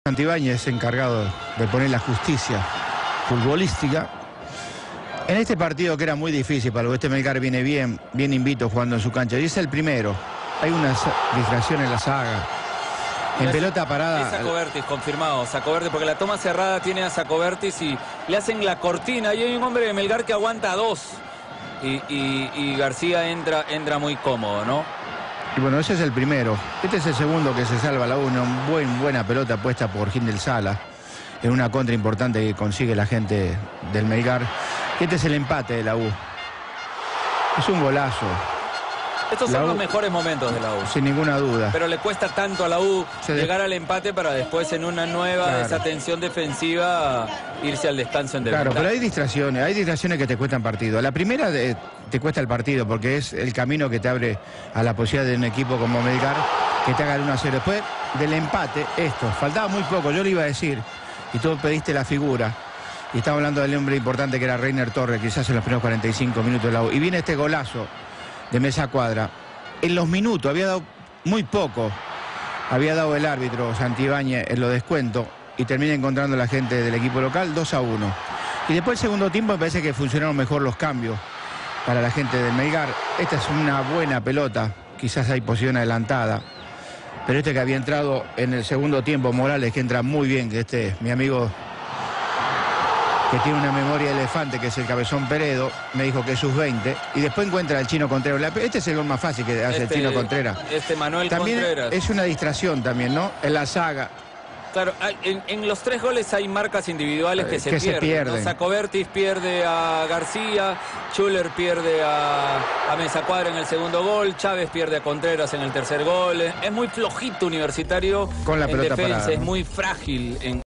Santibáñez, encargado de poner la justicia futbolística en este partido que era muy difícil para el Oeste Melgar. Viene bien invito jugando en su cancha y es el primero. Hay una distracción en la saga. En pelota parada. Es Sacobertis, confirmado. Sacobertis, porque la toma cerrada tiene a Sacobertis y le hacen la cortina. Y hay un hombre de Melgar que aguanta 2. Y García entra muy cómodo, ¿no? Y bueno, ese es el primero. Este es el segundo que se salva la una. Buena pelota puesta por Gindel Sala. En una contra importante que consigue la gente del Melgar. Este es el empate de la U. Es un golazo. Estos son los mejores momentos de la U. Sin ninguna duda. Pero le cuesta tanto a la U llegar al empate para después en una nueva desatención defensiva irse al descanso en desventaja. Claro, pero hay distracciones que te cuestan partido. La primera te cuesta el partido porque es el camino que te abre a la posibilidad de un equipo como Melgar que te haga el 1-0. Después del empate, faltaba muy poco, yo le iba a decir, y tú pediste la figura. Y estamos hablando del hombre importante que era Reiner Torres, quizás en los primeros 45 minutos de la U. Y viene este golazo de Mesa Cuadra. En los minutos, había dado muy poco, había dado el árbitro Santibáñez en los descuentos y termina encontrando la gente del equipo local 2-1. Y después el segundo tiempo me parece que funcionaron mejor los cambios para la gente del Melgar. Esta es una buena pelota, quizás hay posición adelantada, pero este que había entrado en el segundo tiempo, Morales, que entra muy bien, que mi amigo que tiene una memoria de elefante, que es el Cabezón Peredo, me dijo que es sus 20, y después encuentra al Chino Contreras. Este es el gol más fácil que hace el Chino Contreras. Manuel también Contreras. Es una distracción también, ¿no? En la saga. Claro, en los 3 goles hay marcas individuales que se pierden. ¿No? Sacobertis pierde a García, Schuller pierde a Mesa Cuadra en el segundo gol, Chávez pierde a Contreras en el tercer gol. Es muy flojito Universitario con la pelota defensa, parada, ¿no? Es muy frágil en